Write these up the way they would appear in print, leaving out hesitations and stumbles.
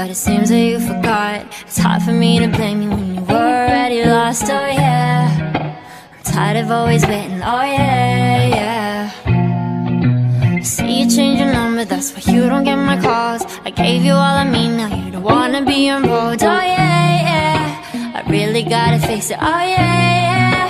it seems that you forgot. It's hard for me to blame you when you were already lost, oh yeah. I'm tired of always waiting, oh yeah, yeah. I see you change your number, that's why you don't get my calls. I gave you all of me, now you don't wanna be involved, oh yeah, yeah. I really gotta face it, oh yeah, yeah.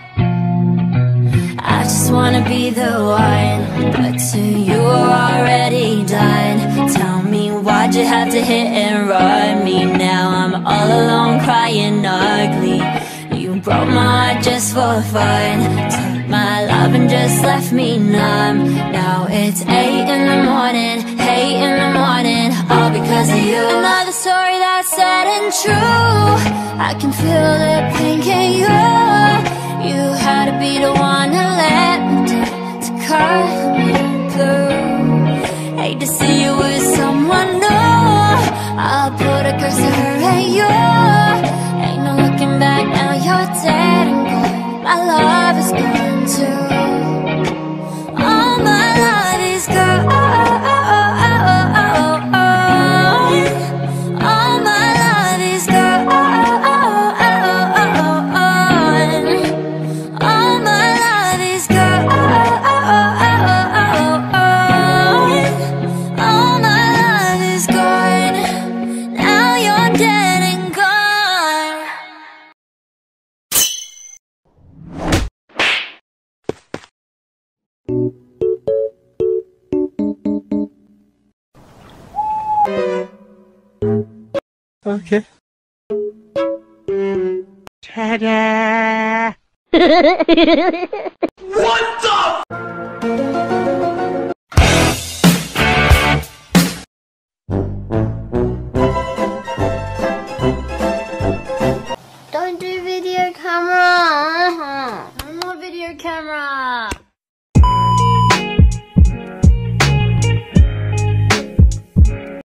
I just wanna be the one, but to you are already done. Tell me, why'd you have to hit and run me? Now I'm all alone crying ugly. You broke my heart just for fun, took my love and just left me numb. Now it's 8 in the morning, 8 in the morning, all because of you. Another story that's sad and true. I can feel the pain, can you? You had to be the one to let me down, to cut me through. Hate to see you with someone new. I'll put a curse to her and you. Ain't no looking back now, you're dead and gone. My love is gone too. All my love is gone. All my love is gone. All my love is gone. All my love is gone. Now you're dead and gone. Okay. Ta-da! What the? Don't do video camera. No more video camera.